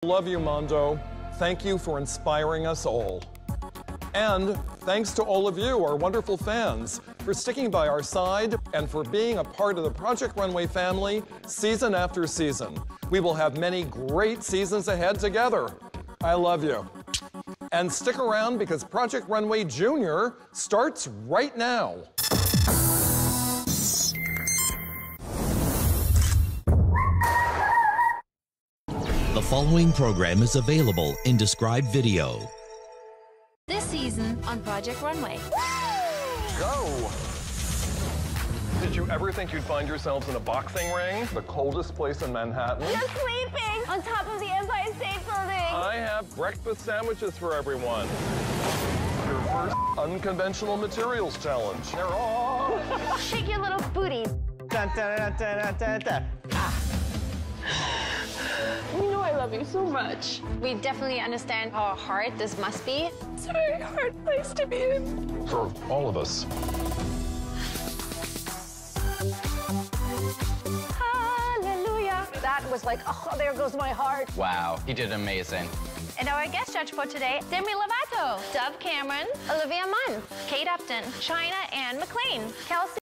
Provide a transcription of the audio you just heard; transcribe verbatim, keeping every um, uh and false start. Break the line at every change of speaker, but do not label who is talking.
Love you, Mondo. Thank you for inspiring us all. And thanks to all of you, our wonderful fans, for sticking by our side and for being a part of the Project Runway family season after season. We will have many great seasons ahead together. I love you. And stick around because Project Runway Junior starts right now.
The following program is available in described video.
This season on Project Runway.
Go! Did you ever think you'd find yourselves in a boxing ring? The coldest place in Manhattan?
You're sleeping on top of the Empire State Building.
I have breakfast sandwiches for everyone. Your first unconventional materials challenge. They're all...
Shake your little booty.
Dun, dun, dun, dun, dun, dun. Ah.
You know I love you so much.
We definitely understand how hard this must be.
It's a very hard place to be in.
For all of us.
Hallelujah. That was like, oh, there goes my heart.
Wow, he did amazing.
And our guest judge for today, Demi Lovato, Dove Cameron, Olivia Munn, Kate Upton, China Ann McLean, Kelsey